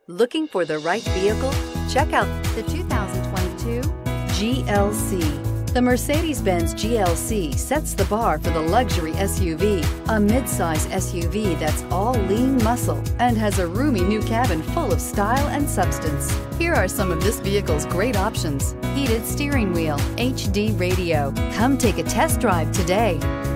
Looking for the right vehicle? Check out the 2022 GLC. The Mercedes-Benz GLC sets the bar for the luxury SUV, a midsize SUV that's all lean muscle and has a roomy new cabin full of style and substance. Here are some of this vehicle's great options: heated steering wheel, HD radio. Come take a test drive today.